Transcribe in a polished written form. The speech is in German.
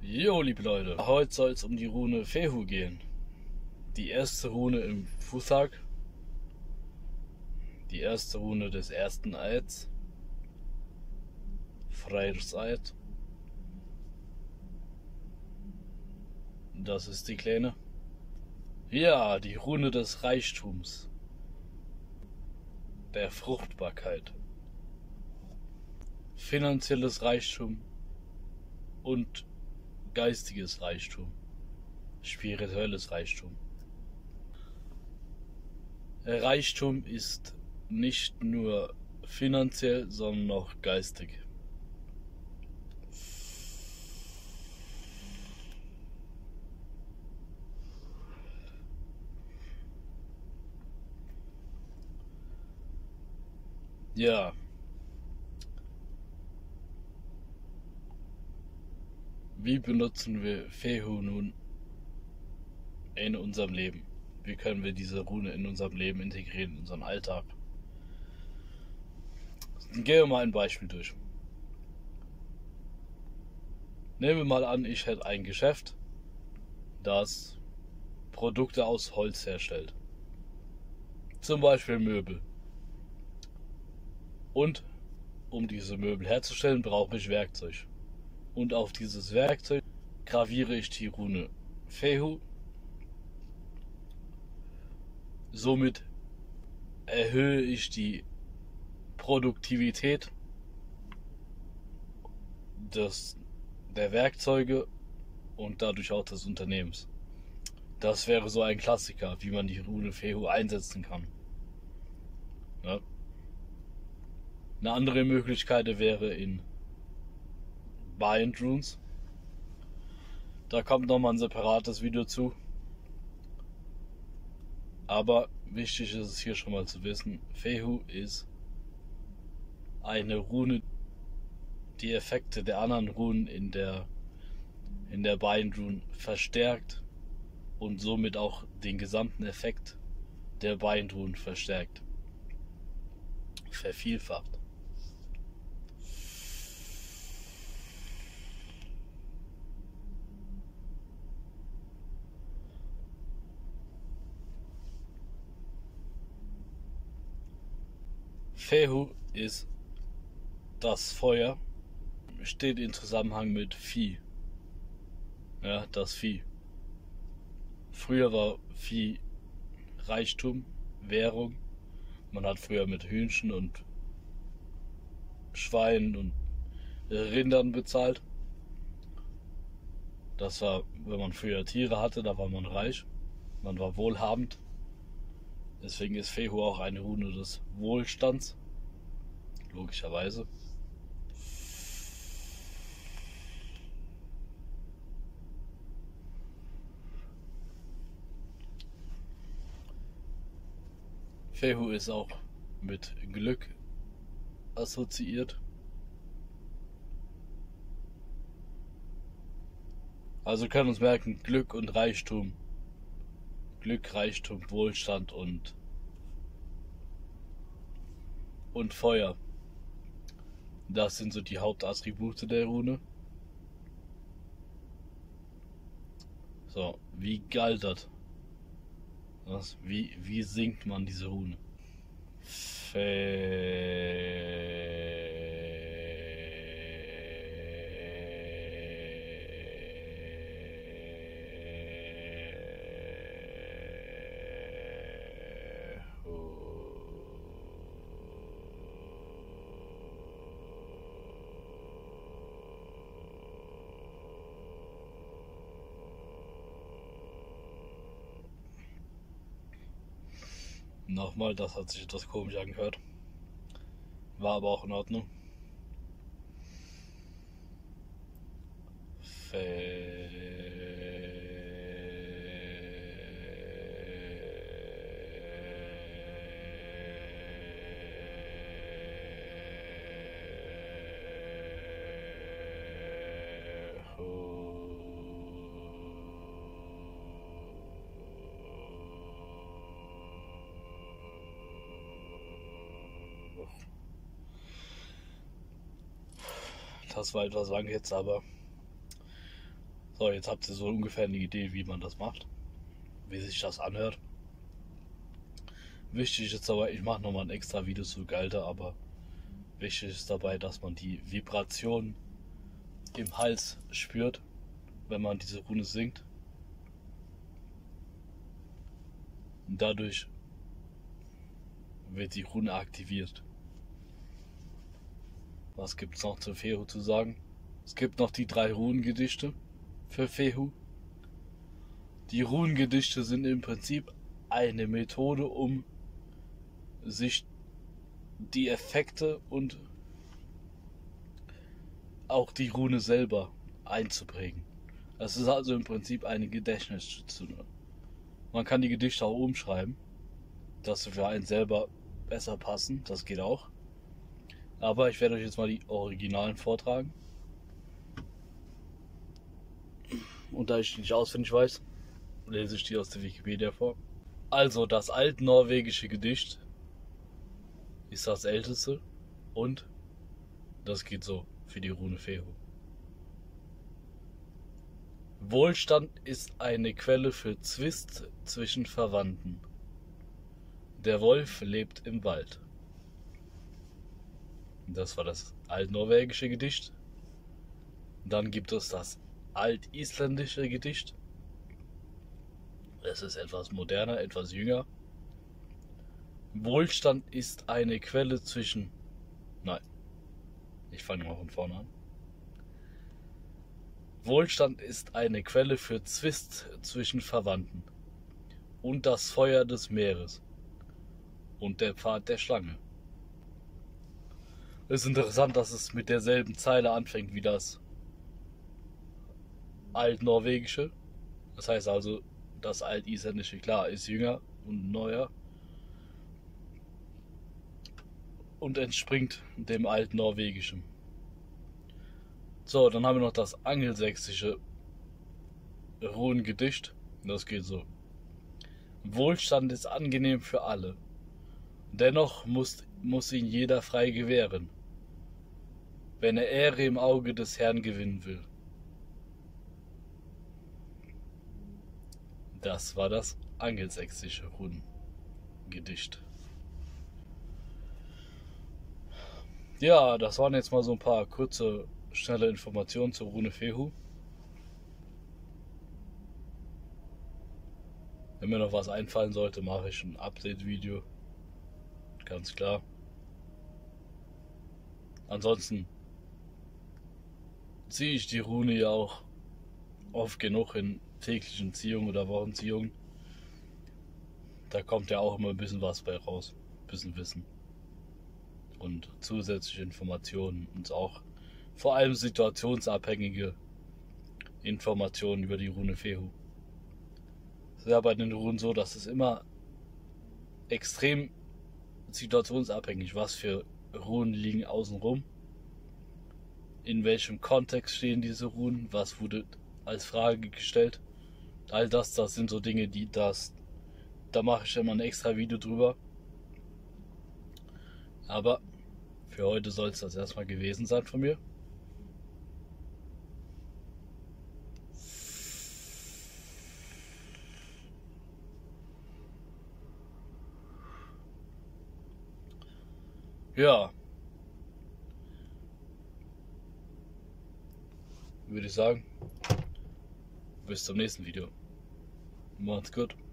Jo, liebe Leute, heute soll es um die Rune Fehu gehen. Die erste Rune im Futhag, die erste Rune des ersten Eids, Freyrs Eid. Das ist die kleine. Ja, die Rune des Reichtums, der Fruchtbarkeit, finanzielles Reichtum und geistiges Reichtum, spirituelles Reichtum. Reichtum ist nicht nur finanziell, sondern auch geistig. Ja. Wie benutzen wir Fehu nun in unserem Leben? Wie können wir diese Rune in unserem Leben integrieren, in unseren Alltag? Gehen wir mal ein Beispiel durch. Nehmen wir mal an, ich hätte ein Geschäft, das Produkte aus Holz herstellt. Zum Beispiel Möbel. Und um diese Möbel herzustellen, brauche ich Werkzeug. Und auf dieses Werkzeug graviere ich die Rune Fehu. Somit erhöhe ich die Produktivität der Werkzeuge und dadurch auch des Unternehmens. Das wäre so ein Klassiker, wie man die Rune Fehu einsetzen kann. Ja. Eine andere Möglichkeit wäre in Bind Runes. Da kommt nochmal ein separates Video zu. Aber wichtig ist es hier schon mal zu wissen, Fehu ist eine Rune, die Effekte der anderen Runen in der Bind Rune verstärkt und somit auch den gesamten Effekt der Bind Rune verstärkt. Vervielfacht. Fehu ist das Feuer, steht in Zusammenhang mit Vieh. Ja, das Vieh. Früher war Vieh Reichtum, Währung. Man hat früher mit Hühnchen und Schweinen und Rindern bezahlt. Das war, wenn man früher Tiere hatte, da war man reich. Man war wohlhabend. Deswegen ist Fehu auch eine Rune des Wohlstands. Logischerweise. Fehu ist auch mit Glück assoziiert. Also können uns merken, Glück und Reichtum. Glück, Reichtum, Wohlstand und Feuer. Das sind so die Hauptattribute der Rune. So, wie galt das? Wie singt man diese Rune? Nochmal, das hat sich etwas komisch angehört. War aber auch in Ordnung. Das war etwas lang jetzt, aber So, jetzt habt ihr so ungefähr eine Idee, wie man das macht, wie sich das anhört. Wichtig ist aber, ich mache nochmal ein extra Video zu Galter, aber wichtig ist dabei, dass man die Vibration im Hals spürt, wenn man diese Rune singt. Und dadurch wird die Rune aktiviert. Was gibt es noch zu Fehu zu sagen? Es gibt noch die 3 Runengedichte für Fehu. Die Runengedichte sind im Prinzip eine Methode, um sich die Effekte und auch die Rune selber einzuprägen. Das ist also im Prinzip eine Gedächtnisstütze. Man kann die Gedichte auch umschreiben, dass sie für einen selber besser passen. Das geht auch. Aber ich werde euch jetzt mal die Originalen vortragen. Und da ich die nicht auswendig weiß, lese ich die aus der Wikipedia vor. Also, das altnorwegische Gedicht ist das älteste und das geht so für die Rune Fehu. Wohlstand ist eine Quelle für Zwist zwischen Verwandten. Der Wolf lebt im Wald. Das war das altnorwegische Gedicht. Dann gibt es das altisländische Gedicht. Es ist etwas moderner, etwas jünger. Wohlstand ist eine Quelle zwischen... Nein, ich fange mal von vorne an. Wohlstand ist eine Quelle für Zwist zwischen Verwandten und das Feuer des Meeres und der Pfad der Schlange. Es ist interessant, dass es mit derselben Zeile anfängt wie das altnorwegische. Das heißt also, das altisländische, klar, ist jünger und neuer und entspringt dem altnorwegischen. So, dann haben wir noch das angelsächsische Runengedicht. Das geht so. Wohlstand ist angenehm für alle. Dennoch muss ihn jeder frei gewähren, wenn er Ehre im Auge des Herrn gewinnen will. Das war das angelsächsische Runengedicht. Ja, das waren jetzt mal so ein paar kurze, schnelle Informationen zur Rune Fehu. Wenn mir noch was einfallen sollte, mache ich ein Update-Video. Ganz klar. Ansonsten ziehe ich die Rune ja auch oft genug in täglichen Ziehungen oder Wochenziehungen. Da kommt ja auch immer ein bisschen was bei raus. Ein bisschen Wissen. Und zusätzliche Informationen und auch vor allem situationsabhängige Informationen über die Rune Fehu. Es ist ja bei den Runen so, dass es immer extrem situationsabhängig, was für Runen liegen außenrum, in welchem Kontext stehen diese Runen, was wurde als Frage gestellt. All das sind so Dinge, da mache ich immer ein extra Video drüber. Aber für heute soll es das erstmal gewesen sein von mir. Ja, würde ich sagen, bis zum nächsten Video. Macht's gut.